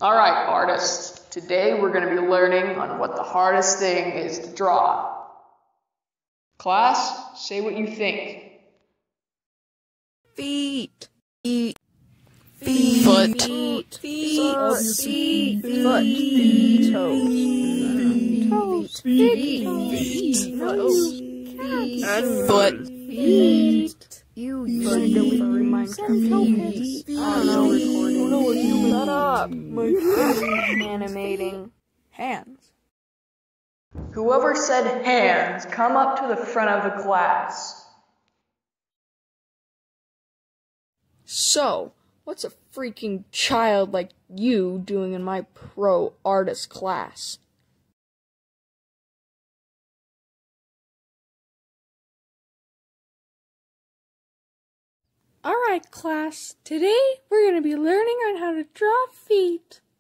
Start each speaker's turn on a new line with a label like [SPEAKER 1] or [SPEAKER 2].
[SPEAKER 1] Alright, artists. Today we're going to be learning on what the hardest thing is to draw. Class, say what you think.
[SPEAKER 2] Feet.
[SPEAKER 3] Foot.
[SPEAKER 2] Foot.
[SPEAKER 3] Animating. Hands.
[SPEAKER 1] Whoever said hands, come up to the front of the class.
[SPEAKER 3] So, what's a freaking child like you doing in my pro artist class? Alright, class. Today we're going to be learning on how to draw feet.